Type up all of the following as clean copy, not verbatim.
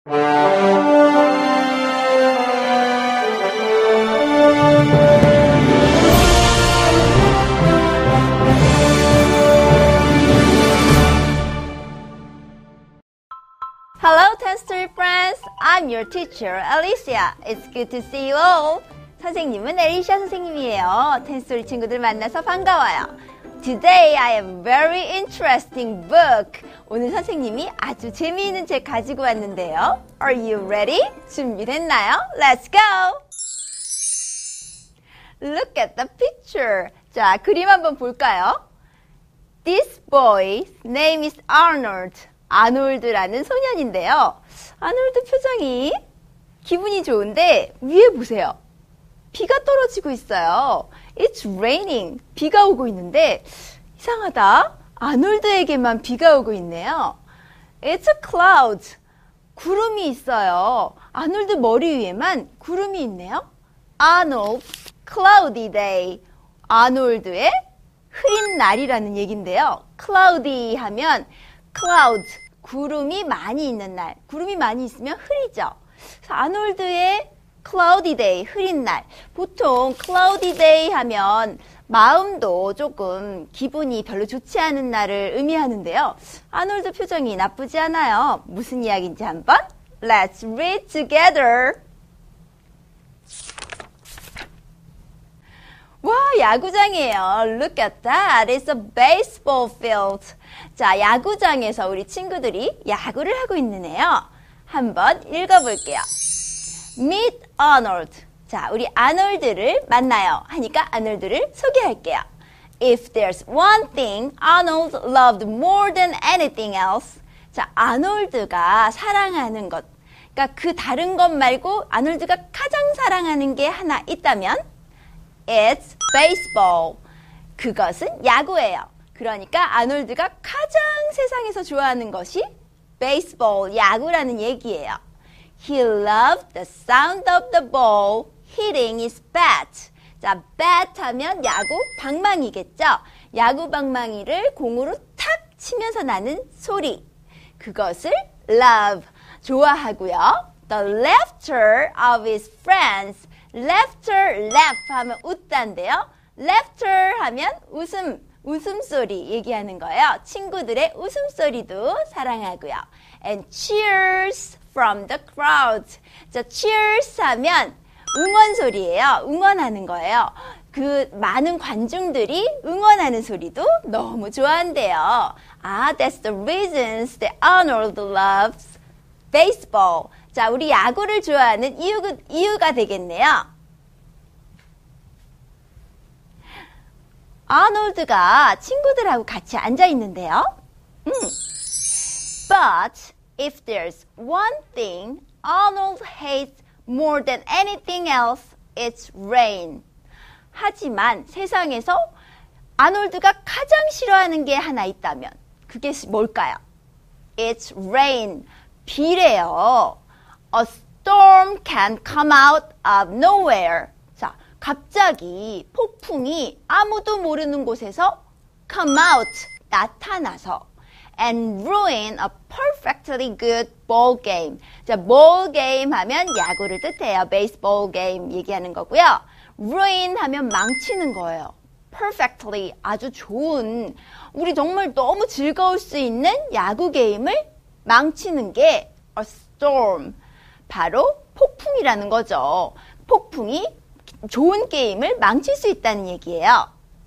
Hello, Tenstory friends. I'm your teacher, Alicia. It's good to see you all. 선생님은 엘리샤 선생님이에요. 텐스토리 친구들 만나서 반가워요. Today I have a very interesting book. 오늘 선생님이 아주 재미있는 책 가지고 왔는데요. Are you ready? 준비됐나요? Let's go! Look at the picture. 자, 그림 한번 볼까요? This boy's name is Arnold. 아놀드라는 소년인데요. 아놀드 표정이 기분이 좋은데 위에 보세요. 비가 떨어지고 있어요. It's raining. 비가 오고 있는데 이상하다. 아놀드에게만 비가 오고 있네요. It's a cloud. 구름이 있어요. 아놀드 머리 위에만 구름이 있네요. Arnold's cloudy day. 아놀드의 흐린 날이라는 얘기인데요. cloudy 하면 cloud, 구름이 많이 있는 날. 구름이 많이 있으면 흐리죠. 그래서 아놀드의 cloudy day, 흐린 날. 보통 cloudy day 하면 마음도 조금 기분이 별로 좋지 않은 날을 의미하는데요. 아놀드 표정이 나쁘지 않아요. 무슨 이야기인지 한번 Let's read together. 와, 야구장이에요. Look at that. It's a baseball field. 자, 야구장에서 우리 친구들이 야구를 하고 있네요. 한번 읽어볼게요. Meet Arnold. 자, 우리 아놀드를 만나요. 하니까 아놀드를 소개할게요. If there's one thing Arnold loved more than anything else. 자, 아놀드가 사랑하는 것. 그러니까 그 다른 것 말고 아놀드가 가장 사랑하는 게 하나 있다면 It's baseball. 그것은 야구예요. 그러니까 아놀드가 가장 세상에서 좋아하는 것이 baseball, 야구라는 얘기예요. He loved the sound of the ball hitting his bat. 자, bat 하면 야구 방망이겠죠? 야구 방망이를 공으로 탁 치면서 나는 소리. 그것을 love, 좋아하고요. The laughter of his friends. laughter, laugh 하면 웃다인데요. laughter 하면 웃음소리 얘기하는 거예요. 친구들의 웃음소리도 사랑하고요. And cheers from the crowd. 자, cheers 하면 응원소리예요. 응원하는 거예요. 그 많은 관중들이 응원하는 소리도 너무 좋아한대요. That's the reasons that Arnold loves baseball. 자, 우리 야구를 좋아하는 이유가 되겠네요. 아놀드가 친구들하고 같이 앉아 있는데요. But if there's one thing Arnold hates more than anything else, it's rain. 하지만 세상에서 아놀드가 가장 싫어하는 게 하나 있다면 그게 뭘까요? It's rain. 비래요. A storm can come out of nowhere. 자, 갑자기 폭풍이 아무도 모르는 곳에서 come out, 나타나서 and ruin a perfectly good ball game. 자, ball game 하면 야구를 뜻해요. baseball game 얘기하는 거고요. ruin 하면 망치는 거예요. perfectly, 아주 좋은, 우리 정말 너무 즐거울 수 있는 야구 게임을 망치는 게 a storm, 바로 폭풍이라는 거죠. 폭풍이 좋은 게임을 망칠 수 있다는 얘기예요.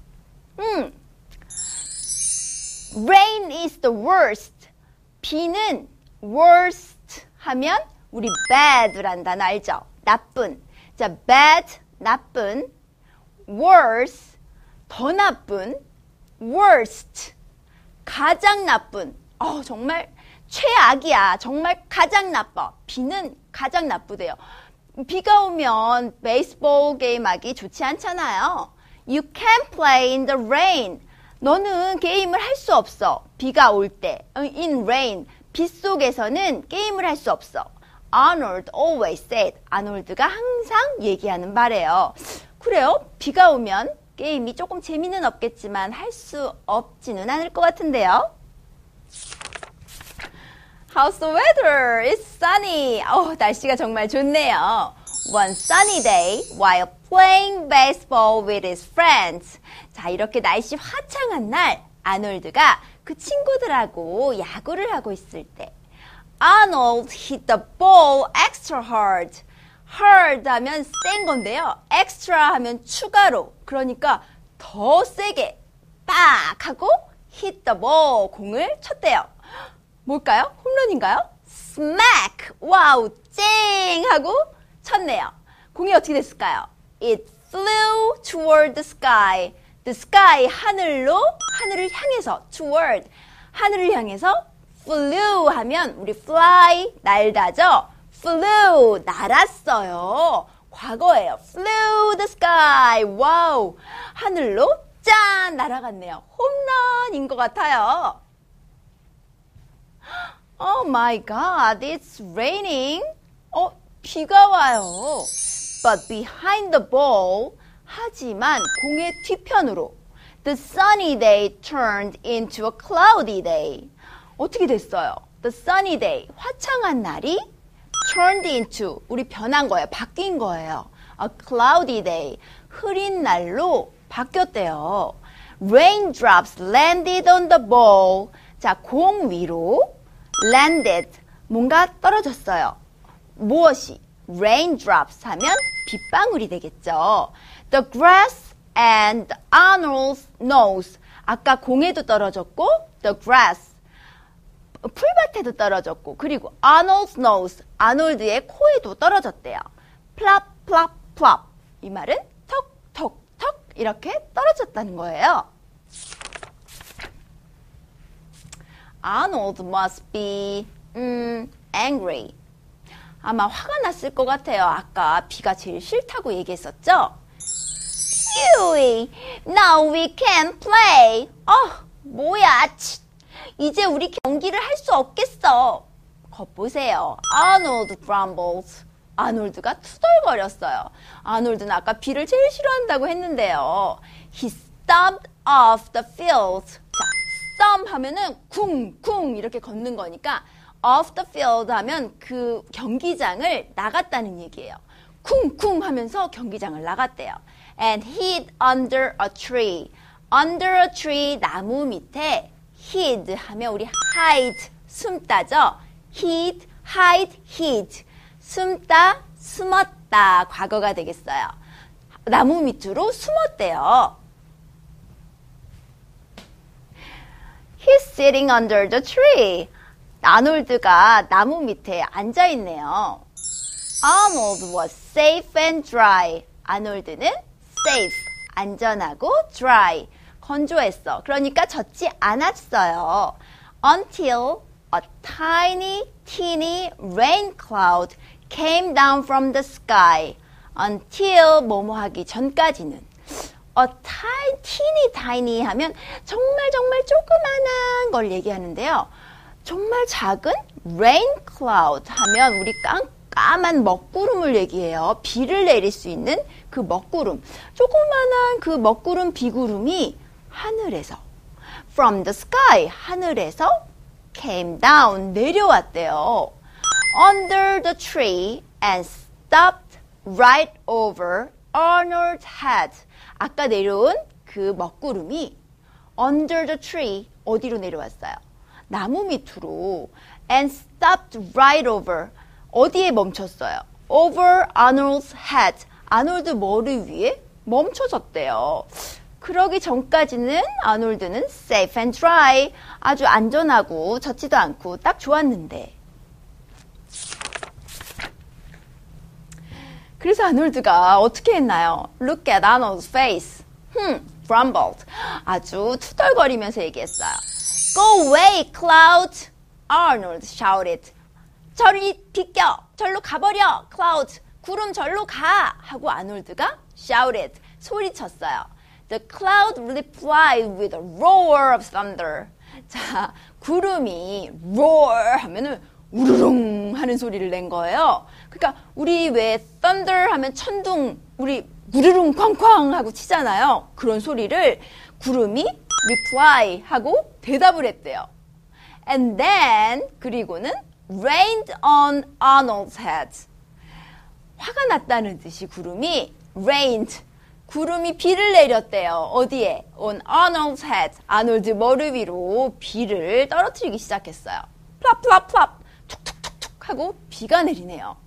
Rain is the worst. 비는 worst 하면 우리 bad라는 단어 알죠? 나쁜. 자, bad, 나쁜. worse, 더 나쁜. worst, 가장 나쁜. 정말 최악이야. 정말 가장 나빠. 비는 가장 나쁘대요. 비가 오면 베이스볼 게임 하기 좋지 않잖아요. You can't play in the rain. 너는 게임을 할 수 없어. 비가 올 때. In rain. 비 속에서는 게임을 할 수 없어. Arnold always said. 아놀드가 항상 얘기하는 말이에요. 그래요? 비가 오면 게임이 조금 재미는 없겠지만 할 수 없지는 않을 것 같은데요. How's the weather? It's sunny. 날씨가 정말 좋네요. One sunny day while playing baseball with his friends. 자, 이렇게 날씨 화창한 날 아놀드가 그 친구들하고 야구를 하고 있을 때 Arnold hit the ball extra hard. hard 하면 센 건데요. extra 하면 추가로. 그러니까 더 세게 빡 하고 hit the ball 공을 쳤대요. 뭘까요? 홈런인가요? smack! 와우, 쨍! 하고 쳤네요. 공이 어떻게 됐을까요? It flew toward the sky. The sky, 하늘을 향해서, toward, 하늘을 향해서 flew 하면 우리 fly, 날다죠? flew, 날았어요. 과거예요. flew the sky. 와우, 하늘로 짠! 날아갔네요. 홈런인 것 같아요. Oh my God, it's raining. 비가 와요. But behind the ball, 하지만 공의 뒤편으로 The sunny day turned into a cloudy day. 어떻게 됐어요? The sunny day, 화창한 날이 turned into, 우리 변한 거예요. 바뀐 거예요. A cloudy day, 흐린 날로 바뀌었대요. Raindrops landed on the ball. 자, 공 위로 landed, 뭔가 떨어졌어요. 무엇이? Raindrops 하면 빗방울이 되겠죠. The grass and Arnold's nose. 아까 공에도 떨어졌고, the grass, 풀밭에도 떨어졌고, 그리고 Arnold's nose, 아놀드의 코에도 떨어졌대요. plop, plop, plop. 이 말은 턱, 턱, 턱 이렇게 떨어졌다는 거예요. Arnold must be angry. 아마 화가 났을 것 같아요. 아까 비가 제일 싫다고 얘기했었죠? Phew! Now we can't play. 뭐야. 이제 우리 경기를 할 수 없겠어. 겉보세요. Arnold grumbled. 아놀드가 투덜거렸어요. 아놀드는 아까 비를 제일 싫어한다고 했는데요. He stomped off the field. 자, stomp 하면은 쿵쿵 이렇게 걷는 거니까 off the field 하면 그 경기장을 나갔다는 얘기예요. 쿵쿵 하면서 경기장을 나갔대요. And hid under a tree. Under a tree, 나무 밑에 hid 하면 우리 hide, 숨다죠. hid, hide, hid. 숨다, 숨었다. 과거가 되겠어요. 나무 밑으로 숨었대요. He's sitting under the tree. 아놀드가 나무 밑에 앉아있네요. Arnold was safe and dry. 아놀드는 safe, 안전하고 dry, 건조했어. 그러니까 젖지 않았어요. Until a tiny, teeny rain cloud came down from the sky. Until 뭐뭐 하기 전까지는. A teeny, tiny 하면 정말 조그만한 걸 얘기하는데요. 정말 작은 rain cloud 하면 우리 까만 먹구름을 얘기해요. 비를 내릴 수 있는 그 먹구름. 조그만한 그 먹구름 비구름이 하늘에서 from the sky, 하늘에서 came down, 내려왔대요. Under the tree and stopped right over Arnold's head. 아까 내려온 그 먹구름이 under the tree, 어디로 내려왔어요? 나무 밑으로. And stopped right over. 어디에 멈췄어요? Over Arnold's head. 아놀드 머리 위에 멈춰졌대요. 그러기 전까지는 아놀드는 safe and dry. 아주 안전하고 젖지도 않고 딱 좋았는데. 그래서 아놀드가 어떻게 했나요? Look at Arnold's face. grumbled. 아주 투덜거리면서 얘기했어요. Go away, Cloud! Arnold shouted. 저리 비켜! 절로 가버려! Cloud! 구름 절로 가! 하고 아놀드가 shouted. 소리쳤어요. The cloud replied with a roar of thunder. 자, 구름이 roar 하면은 우르릉 하는 소리를 낸 거예요. 그러니까 우리 왜 thunder 하면 천둥, 우리 우르릉 쾅쾅 하고 치잖아요. 그런 소리를 구름이 reply 하고 대답을 했대요. And then 그리고는 rained on Arnold's head. 화가 났다는 듯이 구름이 rained. 구름이 비를 내렸대요. 어디에? On Arnold's head. 아놀드 머리 위로 비를 떨어뜨리기 시작했어요. 플랍 플랍 플랍 툭툭툭툭 하고 비가 내리네요.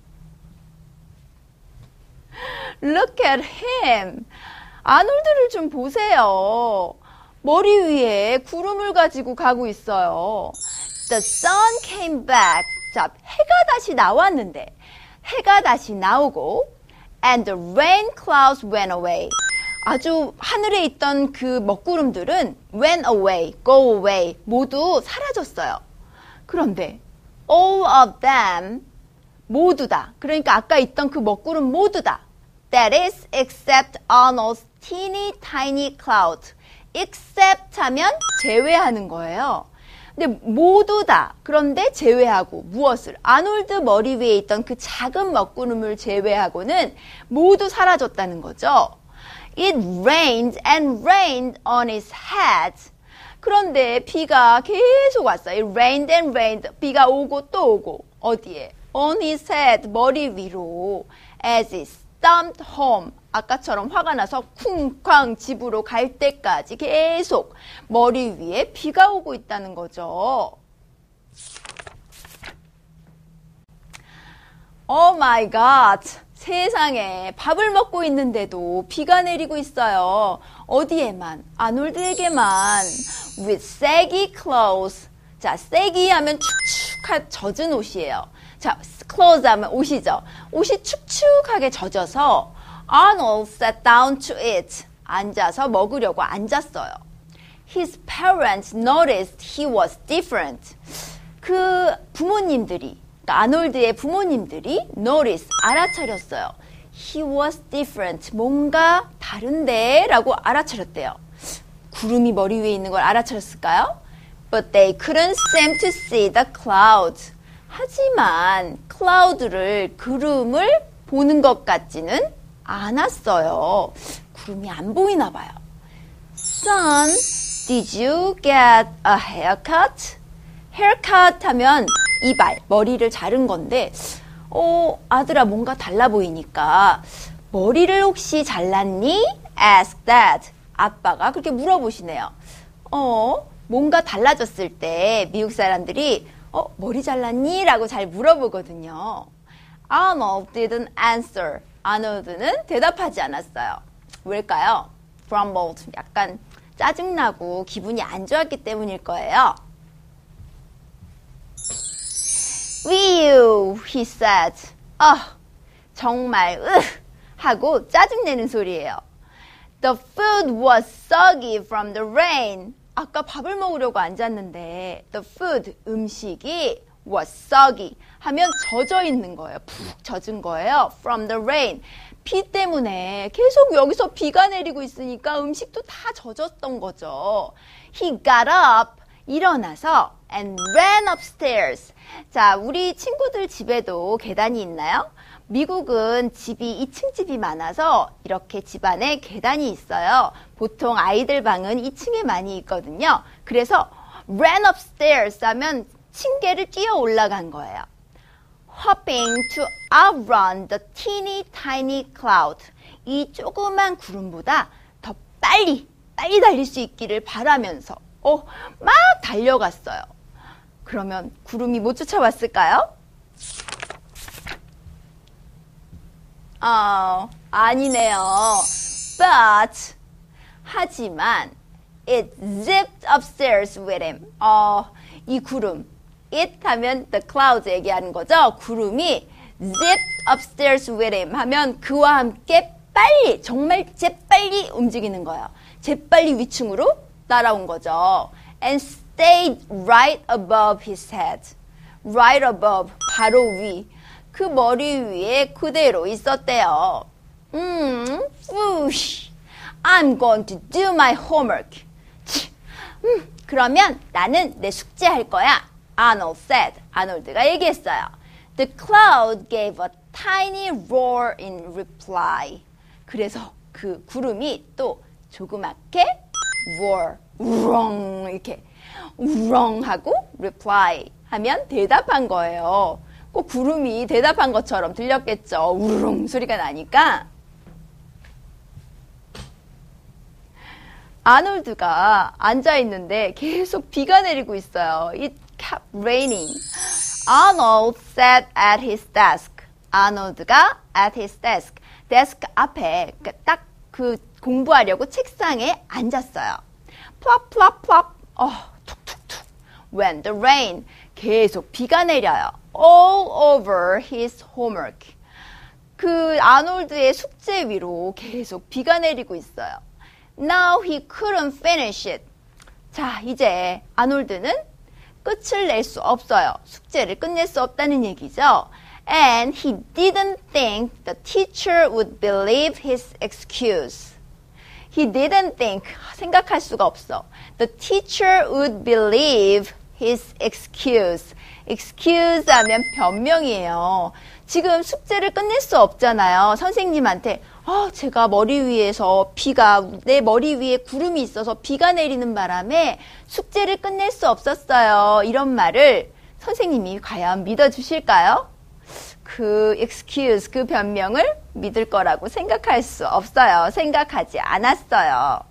Look at him. 아놀드를 좀 보세요. 머리 위에 구름을 가지고 가고 있어요. The sun came back. 자, 해가 다시 나왔는데 해가 다시 나오고 and the rain clouds went away. 아주 하늘에 있던 그 먹구름들은 went away, go away 모두 사라졌어요. 그런데 all of them 모두 다. 그러니까 아까 있던 그 먹구름 모두 다. That is except Arnold's teeny tiny cloud. except 하면 제외하는 거예요. 근데 모두 다. 그런데 제외하고 무엇을? 아놀드 머리 위에 있던 그 작은 먹구름을 제외하고는 모두 사라졌다는 거죠. It rained and rained on his head. 그런데 비가 계속 왔어요. It rained and rained. 비가 오고 또 오고. 어디에? On his head. 머리 위로. As he stomped home. 아까처럼 화가 나서 쿵쾅 집으로 갈 때까지 계속 머리 위에 비가 오고 있다는 거죠. Oh my God. 세상에 밥을 먹고 있는데도 비가 내리고 있어요. 어디에만? 아놀드에게만. With saggy clothes. 자, saggy 하면 축축한 젖은 옷이에요. 자, clothes 하면 옷이죠. 옷이 축축하게 젖어서 Arnold sat down to eat. 앉아서 먹으려고 앉았어요. His parents noticed he was different. 그 부모님들이, 그러니까 아놀드의 부모님들이 notice, 알아차렸어요. He was different. 뭔가 다른데? 라고 알아차렸대요. 구름이 머리 위에 있는 걸 알아차렸을까요? But they couldn't seem to see the clouds. 하지만 cloud를, 구름을 보는 것 같지는 않았어요. 구름이 안 보이나 봐요. Son, did you get a haircut? haircut 하면 이발, 머리를 자른 건데 아들아 뭔가 달라 보이니까 머리를 혹시 잘랐니? Ask that. 아빠가 그렇게 물어보시네요. 뭔가 달라졌을 때 미국 사람들이 머리 잘랐니? 라고 잘 물어보거든요. Arnold didn't answer. 아놀드는 대답하지 않았어요. 왜일까요? Grumbled. 약간 짜증나고 기분이 안 좋았기 때문일 거예요. Ew, he said. 정말 하고 짜증내는 소리예요. The food was soggy from the rain. 아까 밥을 먹으려고 앉았는데 the food, 음식이 was soggy 하면 젖어 있는 거예요. 푹 젖은 거예요. From the rain. 비 때문에 계속 여기서 비가 내리고 있으니까 음식도 다 젖었던 거죠. He got up. 일어나서 and ran upstairs. 자, 우리 친구들 집에도 계단이 있나요? 미국은 집이 2층 집이 많아서 이렇게 집 안에 계단이 있어요. 보통 아이들 방은 2층에 많이 있거든요. 그래서 ran upstairs 하면 층계를 뛰어 올라간 거예요. Hopping to outrun the teeny tiny cloud. 이 조그만 구름보다 더 빨리 달릴 수 있기를 바라면서 막 달려갔어요. 그러면 구름이 못 쫓아왔을까요? 아니네요. But 하지만 it zipped upstairs with him. 이 구름, it 하면 the clouds 얘기하는 거죠. 구름이 zipped upstairs with him 하면 그와 함께 빨리, 정말 재빨리 움직이는 거예요. 재빨리 위층으로 따라온 거죠. And stayed right above his head. Right above, 바로 위. 그 머리 위에 그대로 있었대요. I'm going to do my homework. 그러면 나는 내 숙제할 거야. Arnold said. 아놀드가 얘기했어요. The cloud gave a tiny roar in reply. 그래서 그 구름이 또 조그맣게 roar, 우렁 이렇게 우렁 하고 reply 하면 대답한 거예요. 꼭 구름이 대답한 것처럼 들렸겠죠. 우르릉 소리가 나니까. 아놀드가 앉아있는데 계속 비가 내리고 있어요. It kept raining. Arnold sat at his desk. 아놀드가 at his desk. 데스크 앞에 딱 그 공부하려고 책상에 앉았어요. plop, plop, plop. 툭툭툭. When the rain. 계속 비가 내려요. All over his homework. 그 아놀드의 숙제 위로 계속 비가 내리고 있어요. Now he couldn't finish it. 자, 이제 아놀드는 끝을 낼 수 없어요. 숙제를 끝낼 수 없다는 얘기죠. And he didn't think the teacher would believe his excuse. He didn't think, 생각할 수가 없어. The teacher would believe his excuse. excuse 하면 변명이에요. 지금 숙제를 끝낼 수 없잖아요. 선생님한테 제가 머리 위에서 내 머리 위에 구름이 있어서 비가 내리는 바람에 숙제를 끝낼 수 없었어요. 이런 말을 선생님이 과연 믿어주실까요? 그 excuse, 그 변명을 믿을 거라고 생각할 수 없어요. 생각하지 않았어요.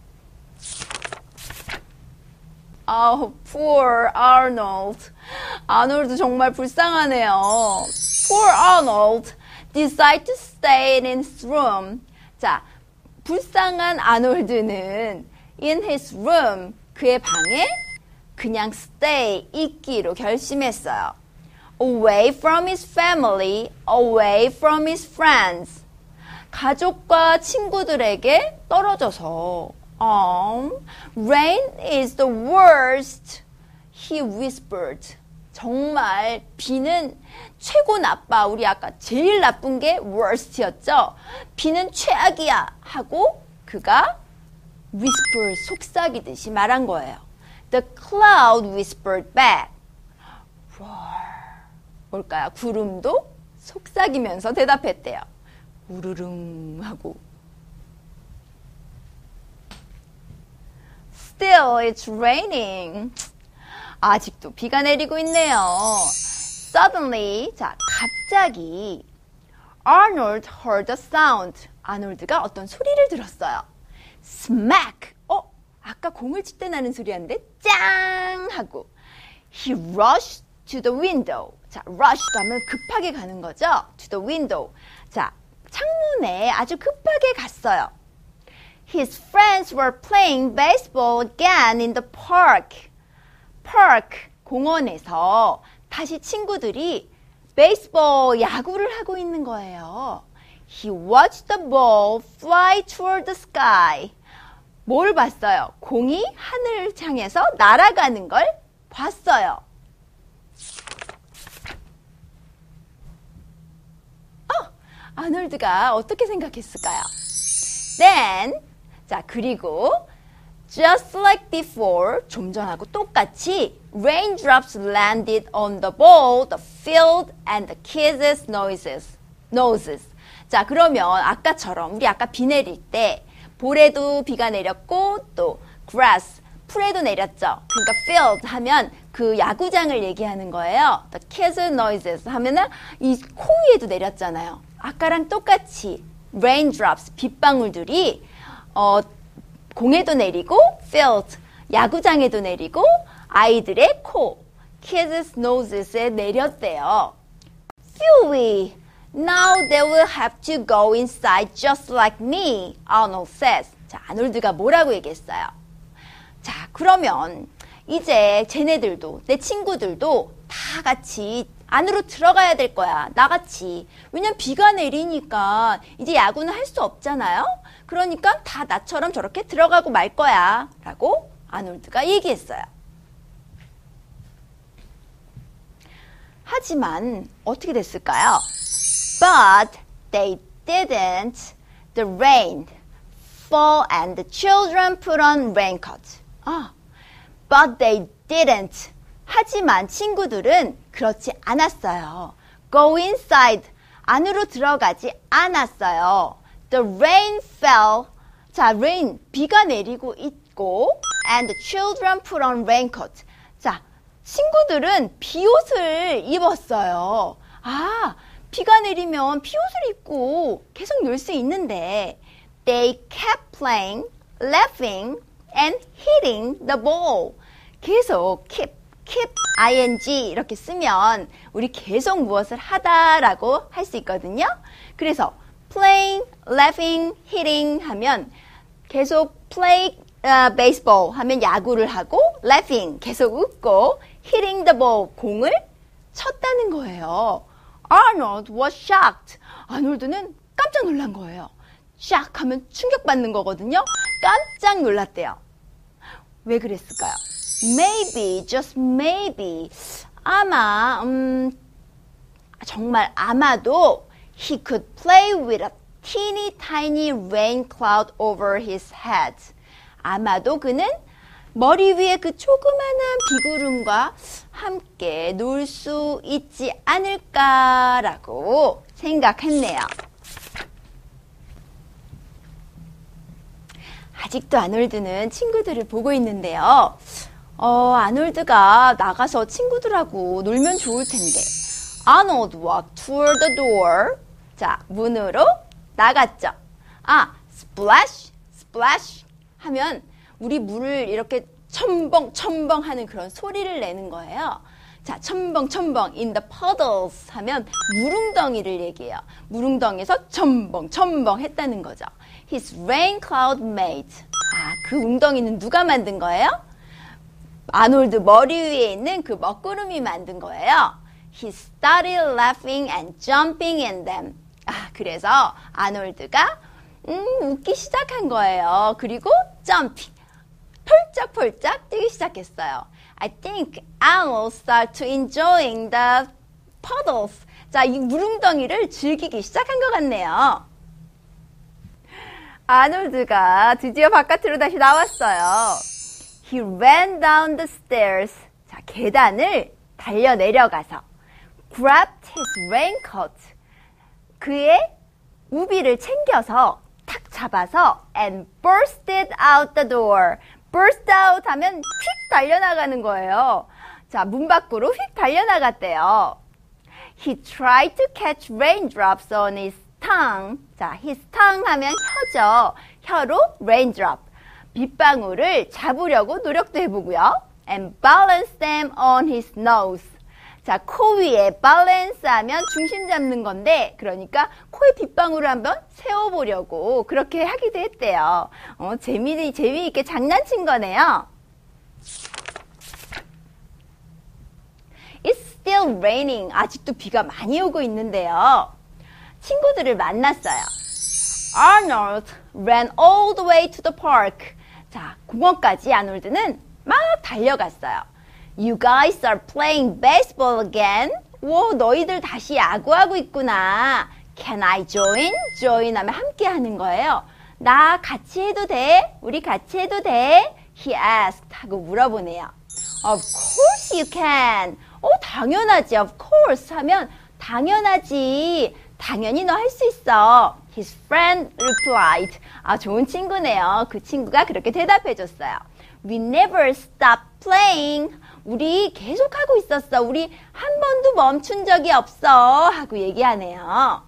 Poor Arnold. 아놀드 정말 불쌍하네요. Poor Arnold decided to stay in his room. 자, 불쌍한 아놀드는 in his room, 그의 방에 그냥 stay, 있기로 결심했어요. Away from his family, away from his friends. 가족과 친구들에게 떨어져서 Rain is the worst, he whispered. 정말 비는 최고 나빠. 우리 아까 제일 나쁜 게 worst였죠. 비는 최악이야 하고 그가 whisper, 속삭이듯이 말한 거예요. The cloud whispered back. 뭘까요? 구름도 속삭이면서 대답했대요. 우르릉 하고. Still, it's raining. 아직도 비가 내리고 있네요. Suddenly, 자, 갑자기 Arnold heard a sound. 아놀드가 어떤 소리를 들었어요. Smack! 아까 공을 칠 때 나는 소리였는데 짱! 하고 He rushed to the window. 자, rush 하면 급하게 가는 거죠. To the window. 자, 창문에 아주 급하게 갔어요. His friends were playing baseball again in the park. Park, 공원에서 다시 친구들이 베이스볼, 야구를 하고 있는 거예요. He watched the ball fly toward the sky. 뭘 봤어요? 공이 하늘을 향해서 날아가는 걸 봤어요. 아놀드가 어떻게 생각했을까요? Then, 자, 그리고 just like before, 좀 전하고 똑같이 raindrops landed on the ball, the field, and the kids' noses. 자, 그러면 아까처럼 우리 아까 비 내릴 때 볼에도 비가 내렸고 또 grass, 풀에도 내렸죠. 그러니까 field 하면 그 야구장을 얘기하는 거예요. The kids' noses 하면은 이 코 위에도 내렸잖아요. 아까랑 똑같이 raindrops, 빗방울들이 공에도 내리고 field, 야구장에도 내리고 아이들의 코, kids' noses에 내렸대요. Phew! Now they will have to go inside just like me, Arnold says. 자, 아놀드가 뭐라고 얘기했어요? 자, 그러면 이제 쟤네들도, 내 친구들도 다 같이 안으로 들어가야 될 거야. 나같이. 왜냐면 비가 내리니까 이제 야구는 할 수 없잖아요. 그러니까 다 나처럼 저렇게 들어가고 말 거야. 라고 아놀드가 얘기했어요. 하지만 어떻게 됐을까요? But they didn't. The rain fall and the children put on raincoats. But they didn't. 하지만 친구들은 그렇지 않았어요. Go inside. 안으로 들어가지 않았어요. The rain fell. 자, rain, 비가 내리고 있고 and the children put on raincoats. 친구들은 비옷을 입었어요. 아, 비가 내리면 비옷을 입고 계속 놀 수 있는데 They kept playing, laughing, and hitting the ball. 계속 keep ing 이렇게 쓰면 우리 계속 무엇을 하다라고 할 수 있거든요. 그래서 playing, laughing, hitting 하면 계속 play baseball 하면 야구를 하고 laughing 계속 웃고 hitting the ball 공을 쳤다는 거예요. Arnold was shocked. 아놀드는 깜짝 놀란 거예요. shock 하면 충격받는 거거든요. 깜짝 놀랐대요. 왜 그랬을까요? Maybe, just maybe. 아마, 정말 아마도 he could play with a teeny tiny rain cloud over his head. 아마도 그는 머리 위에 그 조그마한 비구름과 함께 놀 수 있지 않을까라고 생각했네요. 아직도 아놀드는 친구들을 보고 있는데요. 아놀드가 나가서 친구들하고 놀면 좋을 텐데. Arnold walked toward the door. 자, 문으로 나갔죠. 아, splash, splash 하면 우리 물을 이렇게 첨벙 하는 그런 소리를 내는 거예요. 자, 첨벙 in the puddles 하면 물웅덩이를 얘기해요. 물웅덩이에서 첨벙 했다는 거죠. His rain cloud made. 아, 그 웅덩이는 누가 만든 거예요? 아놀드 머리 위에 있는 그 먹구름이 만든 거예요. He started laughing and jumping in them. 아, 그래서 아놀드가 웃기 시작한 거예요. 그리고 jumping. 폴짝폴짝 뛰기 시작했어요. I think Arnold started to enjoying the puddles. 자, 이 물웅덩이를 즐기기 시작한 것 같네요. 아놀드가 드디어 바깥으로 다시 나왔어요. He ran down the stairs. 자, 계단을 달려 내려가서 grabbed his raincoat. 그의 우비를 챙겨서 탁 잡아서 and bursted out the door. burst out 하면 휙 달려나가는 거예요. 자, 문 밖으로 휙 달려나갔대요. He tried to catch raindrops on his tongue. 자, his tongue 하면 혀죠. 혀로 raindrop. 빗방울을 잡으려고 노력도 해보고요. And balance them on his nose. 자, 코 위에 balance 하면 중심 잡는 건데, 그러니까 코에 빗방울을 한번 세워보려고 그렇게 하기도 했대요. 재미있게 장난친 거네요. It's still raining. 아직도 비가 많이 오고 있는데요. 친구들을 만났어요. Arnold ran all the way to the park. 자, 공원까지 아놀드는 막 달려갔어요. You guys are playing baseball again? 오, 너희들 다시 야구하고 있구나. Can I join? join 하면 함께 하는 거예요. 나 같이 해도 돼? 우리 같이 해도 돼? He asked 하고 물어보네요. Of course you can. 당연하지. Of course 하면 당연하지. 당연히 너 할 수 있어. His friend replied. 아, 좋은 친구네요. 그 친구가 그렇게 대답해줬어요. We never stopped playing. 우리 계속하고 있었어. 우리 한 번도 멈춘 적이 없어. 하고 얘기하네요.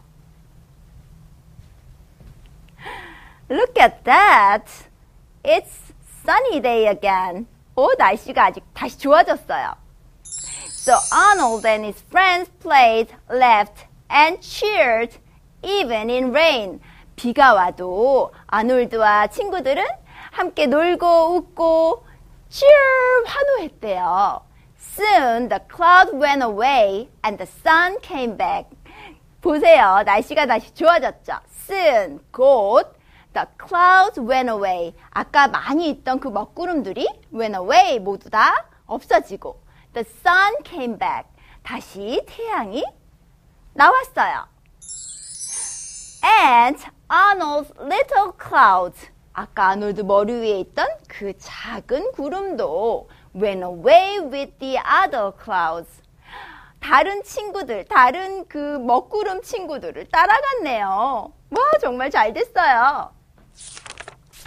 Look at that. It's sunny day again. 날씨가 아직 다시 좋아졌어요. So Arnold and his friends played, laughed, and cheered, even in rain. 비가 와도 아놀드와 친구들은 함께 놀고 웃고 cheer 환호했대요. Soon the cloud went away and the sun came back. 보세요. 날씨가 다시 좋아졌죠. Soon, 곧 the clouds went away. 아까 많이 있던 그 먹구름들이 went away 모두 다 없어지고 the sun came back. 다시 태양이 나왔어요. And Arnold's little clouds. 아까 아놀드 머리 위에 있던 그 작은 구름도 went away with the other clouds. 다른 친구들, 다른 그 먹구름 친구들을 따라갔네요. 와, 정말 잘 됐어요.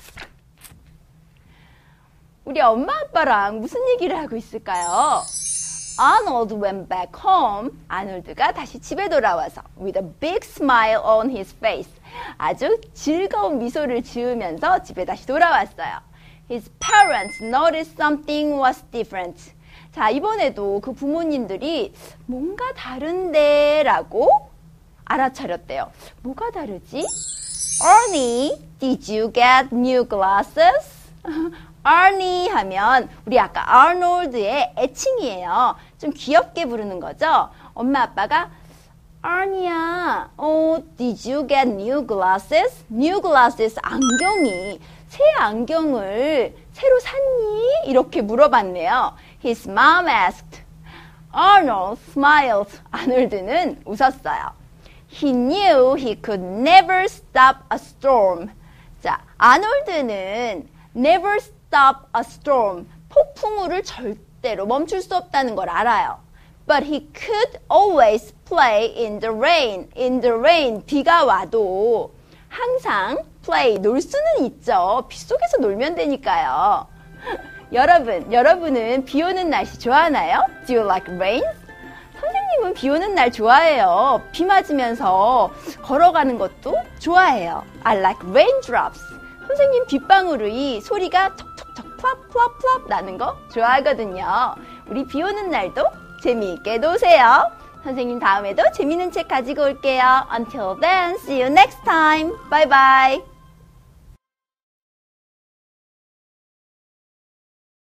우리 엄마 아빠랑 무슨 얘기를 하고 있을까요? Arnold went back home. 아놀드가 다시 집에 돌아와서 with a big smile on his face. 아주 즐거운 미소를 지으면서 집에 다시 돌아왔어요. His parents noticed something was different. 자, 이번에도 그 부모님들이 뭔가 다른데 라고 알아차렸대요. 뭐가 다르지? Ernie, did you get new glasses? Ernie 하면 우리 아까 아놀드의 애칭이에요. 좀 귀엽게 부르는 거죠. 엄마 아빠가 Ernie야, did you get new glasses? New glasses, 안경이. 새 안경을 새로 샀니? 이렇게 물어봤네요. His mom asked. Arnold smiled. 아놀드는 웃었어요. He knew he could never stop a storm. 자, 아놀드는 never stop a storm. 폭풍우를 절대로 멈출 수 없다는 걸 알아요. But he could always play in the rain. In the rain, 비가 와도 항상 play, 놀 수는 있죠. 비 속에서 놀면 되니까요. 여러분은 비 오는 날씨 좋아하나요? Do you like rain? 선생님은 비 오는 날 좋아해요. 비 맞으면서 걸어가는 것도 좋아해요. I like raindrops. 선생님 빗방울이 소리가 톡톡톡 플랍 나는 거 좋아하거든요. 우리 비 오는 날도 재미있게 노세요. 선생님 다음에도 재미있는 책 가지고 올게요. Until then, see you next time. Bye bye.